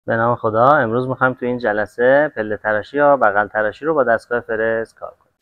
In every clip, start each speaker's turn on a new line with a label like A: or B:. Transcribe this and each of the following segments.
A: به نام خدا. امروز میخوایم تو این جلسه پله تراشی یا بغل تراشی رو با دستگاه فرز کار کنیم.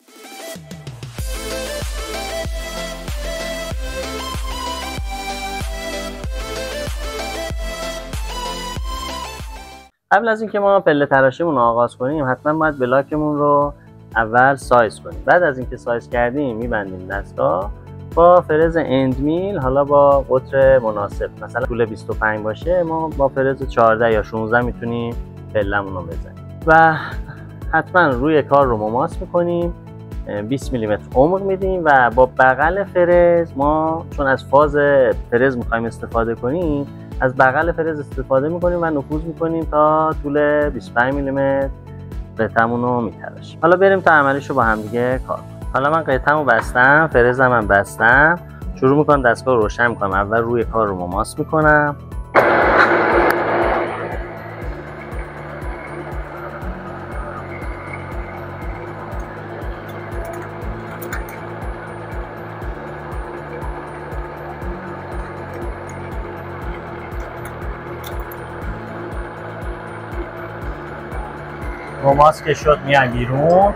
A: قبل از اینکه ما پله تراشیمون رو آغاز کنیم حتما باید بلاکمون رو اول سایز کنیم. بعد از اینکه سایز کردیم میبندیم دستگاه با فرز اند میل، حالا با قطر مناسب، مثلا طول 25 باشه ما با فرز 14 یا 16 میتونیم پله‌مون رو بزنیم و حتما روی کار رو مماس میکنیم، 20 میلیمتر عمق میدیم و با بغل فرز ما چون از فاز فرز میخوایم استفاده کنیم از بغل فرز استفاده میکنیم و نفوذ میکنیم تا طول 25 میلیمتر قطعمون رو میتراشیم. حالا بریم تا عملیشو با هم دیگه کار کنیم. حالا من قطعمو بستم، فرزم هم بستم، شروع میکنم دستگاه رو روشن میکنم. اول روی کار رو مماس میکنم، مماس که شد میایم بیرون.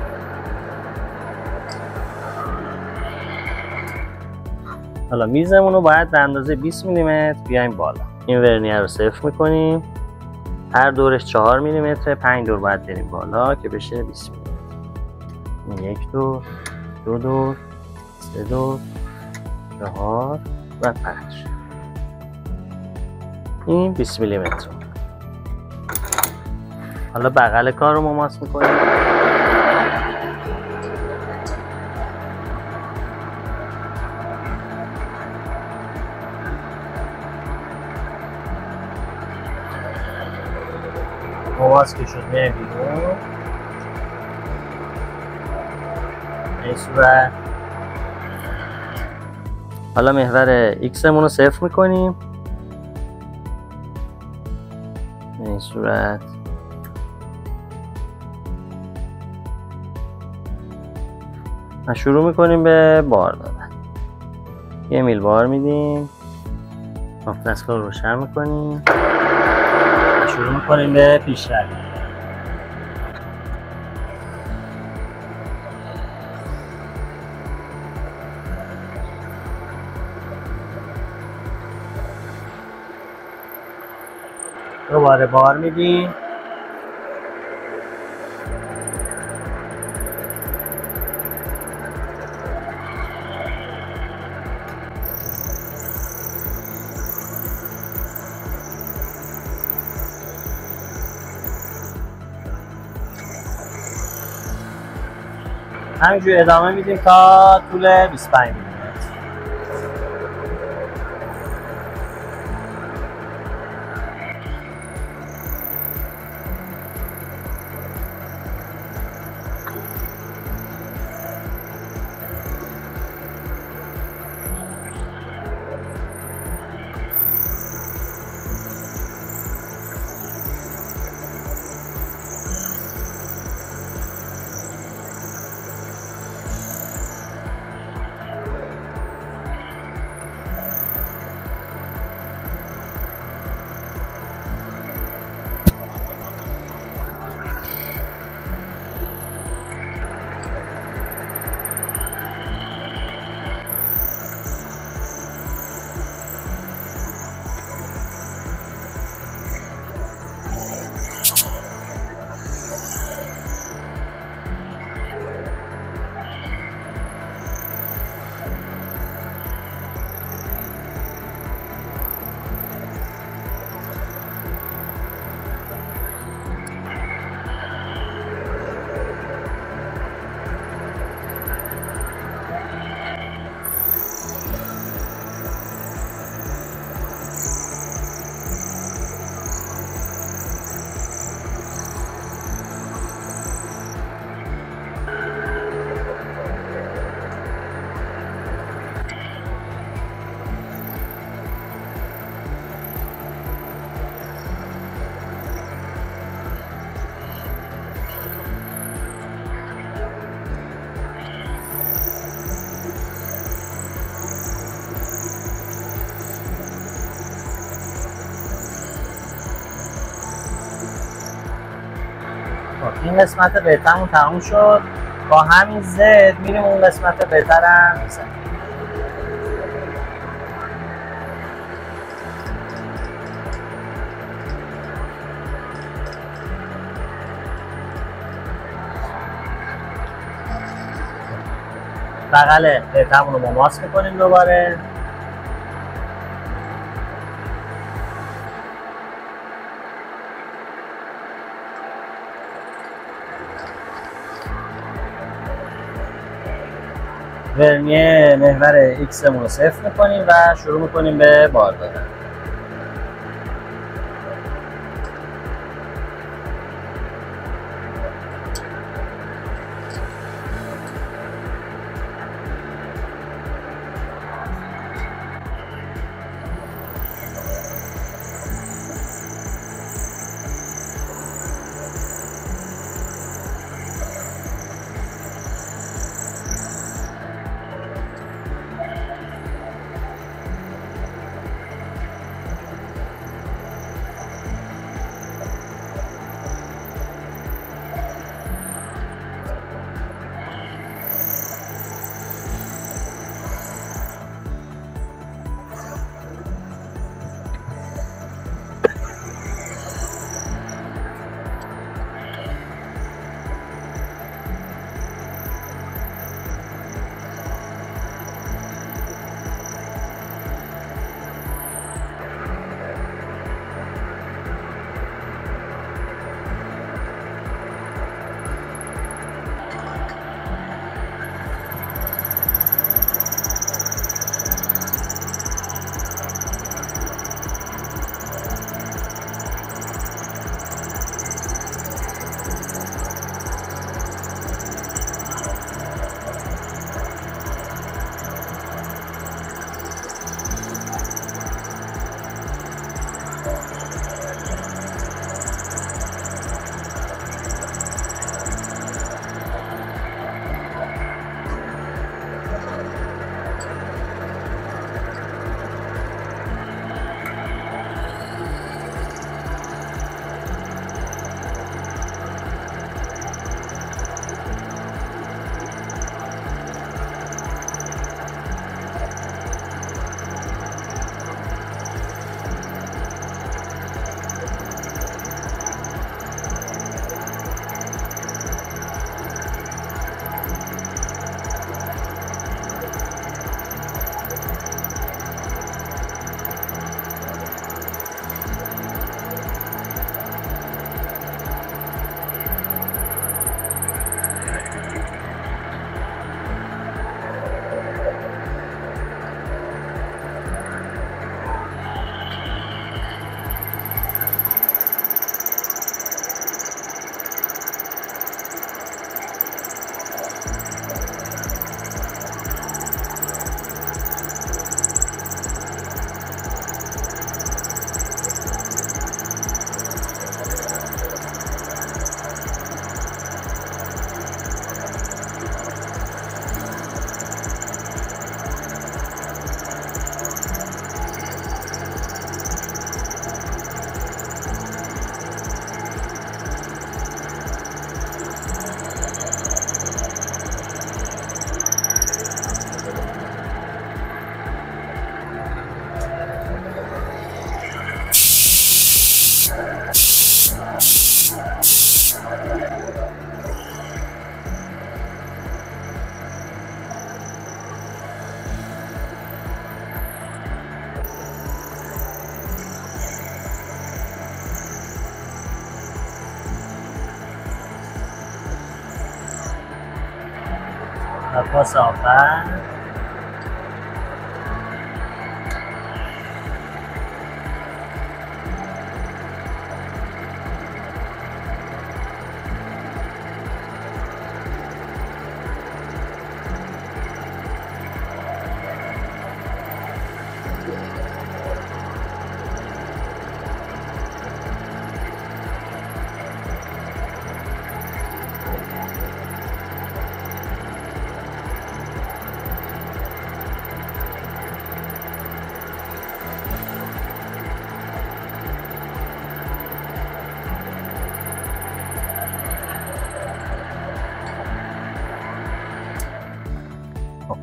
A: حالا میزمون رو باید به اندازه 20 میلیمتر بیایم بالا. این ورنیه رو صفر میکنیم، هر دورش 4 میلیمتره، 5 دور باید بریم بالا که بشه 20 میلیمتر. یک دور، دو دور، سه دور، 4 و 5. این 20 میلیمتر. حالا بغل کار رو مماس میکنیم، مماس که شد میایم بیرون. این صورت حالا محور ایکسمون رو صفر میکنیم، این صورت و شروع میکنیم به بار دادن. 1 میل بار میدیم، دستگاه رو روشن میکنیم و شروع میکنیم به پیشروی. دوباره بار میدیم، همینجوری ادامه میدیم تا طول 25 میلیمتر. این قسمت بهترمون تموم شد. با همین زد میریم اون قسمت بهترم میزنیم. بغل بهترمون رو با ماس میکنیم دوباره. ورنیه محور ایکس مون رو صفر میکنیم و شروع میکنیم به بار دادن. و پاس آخر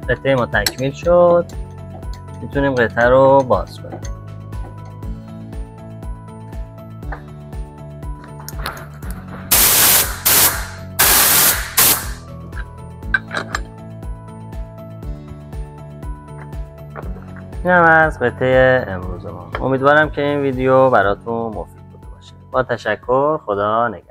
A: قطعه ما تکمیل شد، میتونیم قطعه رو باز کنیم. این هم از قطعه امروز ما. امیدوارم که این ویدیو براتون مفید بوده باشه. با تشکر، خدا نگهدار.